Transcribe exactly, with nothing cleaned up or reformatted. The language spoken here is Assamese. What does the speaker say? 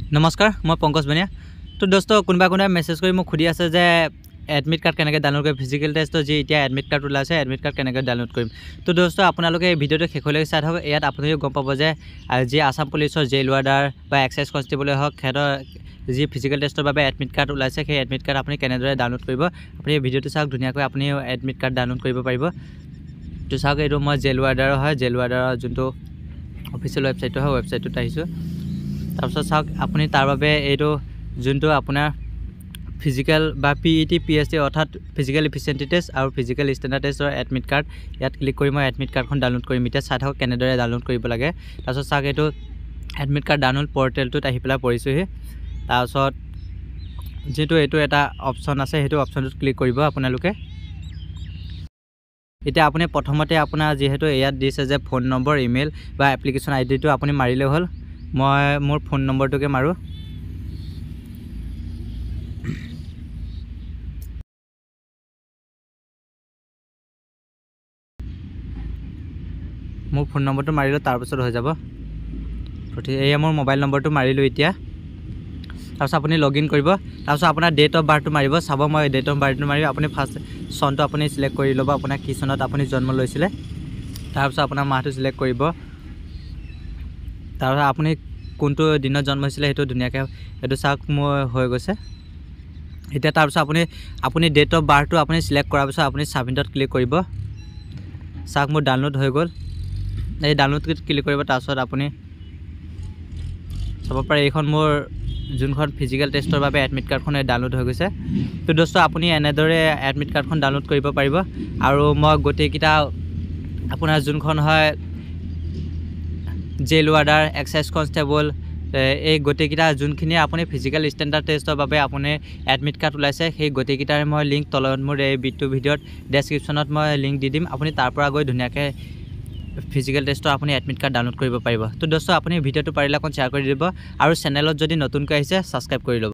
नमस्कार मैं पंकज बनिया। तो दोस्तों कोनबा कोनबा मेसेज कर मुझे खुदी आछे जे एडमिट कार्ड केनेके डाउनलोड कर फिजिकल टेस्ट जी इतना एडमिट कार्ड ओलाइছে एडमिट कार्ड केनेके डाउनलोड करिम। तो दोस्तों आपनालोके भिडिओটো शेषলৈके चाइ थाকক। यात आपनालोके गम पाब जे जी आसाम पुलिसर जेल वार्डार बा एक्साइज कन्स्टेबल हक खेर जी फिजिकल टेस्टर बारे एडमिट कार्ड ओलाइছে সেই एडमिट कार्ड आपनि केनेदरे डाउनलोड करिब। आपनि भिडिओটো चाওক धुनियाকৈ आपनि एडमिट कार्ड डाउनलोड करिब पारिब। तो चाওক एतो মই जेल वार्डार হয় जेल वार्डार जोंतो অফিशियल वेबसाइट হয় वेबसाइटत आइছো। তাৰপিছত চাওক আপুনি তাৰ বাবে এইটো যোনটো আপোনাৰ ফিজিক্যাল বা পিইটি পিএসটি অৰ্থাৎ ফিজিক্যাল এফিচিয়েন্সি টেষ্ট আৰু ফিজিক্যাল ষ্টেণ্ডাৰ্ড টেষ্টৰ এডমিট কাৰ্ড ইয়াত ক্লিক কৰি মই এডমিট কাৰ্ডখন ডাউনলোড কৰিম। এতিয়া চাই থাকক কেনেদৰে ডাউনলোড কৰিব লাগে। তাৰপিছত চাওক এইটো এডমিট কাৰ্ড ডাউনলোড পৰ্টেলটোত আহি পেলাই পৰিছোহি। তাৰপিছত যেটো এইটো এটা অপচন আছে সেইটো অপচনটোত ক্লিক কৰিব আপোনালোকে। এতিয়া আপুনি প্ৰথমতে আপোনাৰ যেহেতু ইয়াত দিছে যে ফোন নম্বৰ ইমেইল বা এপ্লিকেশন আইডিটো আপুনি মাৰিলে হ'ল। মই মোৰ ফোন নম্বৰটোকে মাৰো। মোৰ ফোন নম্বৰটো মাৰিলো তাৰ পিছত হৈ যাব। এয়া মোৰ মোবাইল নম্বৰটো মাৰিলো এতিয়া। তাৰপিছত আপুনি লগইন কৰিব। তাৰপিছত আপোনাৰ ডেট অফ বাৰ্থটো মাৰিব। চাব মই ডেট অফ বাৰ্থটো মাৰিব। আপুনি ফাৰ্ষ্ট চনটো আপুনি সিলেক্ট কৰি ল'ব আপোনাৰ কি চনত আপুনি জন্ম লৈছিলে। তাৰপিছত আপোনাৰ মাহটো সিলেক্ট কৰিব। তাৰপিছত আপুনি কোনটো দিনত জন্ম হৈছিলে সেইটো ধুনিয়াকৈ এটো চাওক মোৰ হৈ গৈছে। এতিয়া তাৰপিছত আপুনি আপুনি ডেট অফ বাৰ্থটো আপুনি সিলেক্ট কৰাৰ পিছত আপুনি সাবমিটত ক্লিক কৰিব। চাওক মোৰ ডাউনলোড হৈ গ'ল। এই ডাউনলোড ক্লিক কৰিব। তাৰপিছত আপুনি চাব পাৰে এইখন মোৰ যোনখন ফিজিক্যাল টেষ্টৰ বাবে এডমিট কাৰ্ডখন ডাউনলোড হৈ গৈছে। তো দোস্ত আপুনি এনেদৰে এডমিট কাৰ্ডখন ডাউনলোড কৰিব পাৰিব। আৰু মই গোটেইকিটা আপোনাৰ যোনখন হয় जेल वार्डार एक्साइज कन्स्टेबल এই গোটেইকিটা যোনখিনি আপুনি ফিজিক্যাল ষ্টেণ্ডাৰ্ড টেষ্টৰ বাবে আপুনি এডমিট কাৰ্ড ওলাইছে সেই গোটেইকিটাৰ মই লিংক তলত মোৰ এই ভিডিঅ' ভিডিঅ'ত ডেসক্ৰিপচনত মই লিংক দি দিম। আপুনি তাৰ পৰা গৈ ধুনিয়াকৈ ফিজিক্যাল টেষ্টৰ আপুনি এডমিট কাৰ্ড ডাউনলোড কৰিব পাৰিব। তো দোস্ত আপুনি ভিডিঅ'টো পাৰিলে অকণ শ্বেয়াৰ কৰি দিব আৰু চেনেলত যদি নতুনকৈ আহিছে সাবস্ক্ৰাইব কৰি ল'ব।